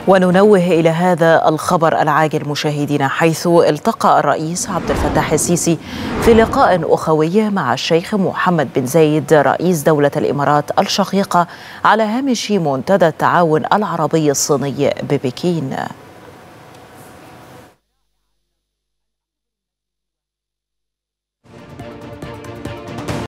وننوه إلى هذا الخبر العاجل مشاهدينا، حيث التقى الرئيس عبد الفتاح السيسي في لقاء أخوي مع الشيخ محمد بن زايد رئيس دولة الإمارات الشقيقة على هامش منتدى التعاون العربي الصيني ببكين.